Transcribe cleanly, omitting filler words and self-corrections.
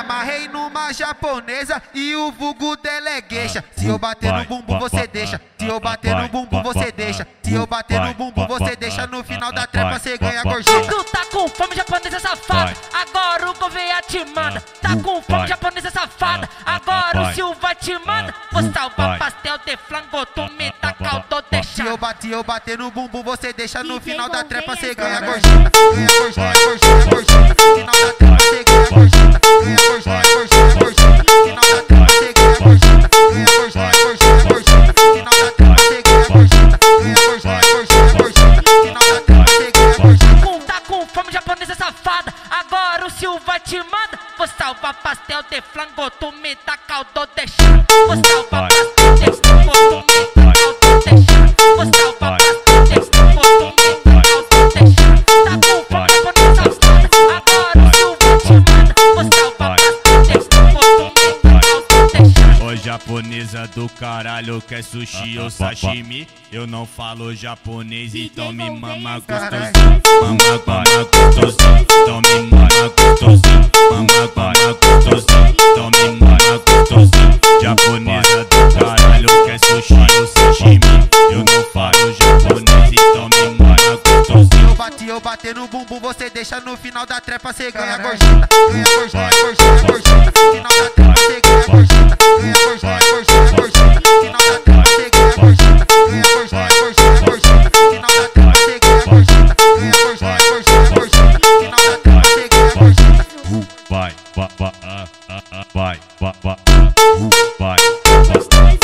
amarrei numa japonesa e o vulgo dela é gueixa. Se eu bater no bumbum você deixa, se eu bater no bumbum você deixa, se eu bater no bumbum você deixa, no final da trepa cê ganha gorjeta. Tu tá com fome, japonesa safada, agora o Gouveia te manda. Tá com fome, japonesa safada, agora o Silva te manda. Vou salvar pastel de flango, tu me tá caldo deixando. Se eu bater no bumbum você deixa, no final da trepa cê ganha gorjeta. Ganha gorjeta, gorjeta, gorjeta, no final da trepa cê ganha gorjeta. Ganha gorjeta, gorjeta, gorjeta, no final da trepa cê ganha gorjeta. Ganha gorjeta, gorjeta, gorjeta, no final da trepa cê ganha gorjeta. Ganha gorjeta, gorjeta, gorjeta, no final da trepa cê ganha gorjeta. Tá com fome, japonesa safada, agora o Silva te manda. Vou salvar pastel de flango, tu me tá caldo deixando. Vou salvar pastel de flango, tu me tá caldo deixando. Vou salvar pastel de flango, tu me tá caldo deixando. Tá com fome, japonesa safada, agora o Silva te manda. Vou salvar pastel de flango, tu me tá caldo deixando. Ô japonesa do caralho, quer sushi ou sashimi? Eu não falo japonês, então me mama gostosinho. Mama gostosinho, então me mama gostosinho. Mama gostosinho, então me mama gostosinho. Japonesa do caralho, quer sushi ou sashimi? Eu não falo japonês, então me mama gostosinho. Eu bater no bumbum você deixa, no final da trepa cê ganha gorjeta. Ganha gorjeta, gorjeta, gorjeta, no final da trepa cê ganha gorjeta. Ganha gorjeta, gorjeta, gorjeta, no final da trepa cê ganha gorjeta. Ganha gorjeta, gorjeta, gorjeta, no final da trepa cê ganha gorjeta. Ganha gorjeta, gorjeta, gorjeta, no final da trepa cê ganha gorjeta. Vai, vai, vai, vai, vai, vai, vai.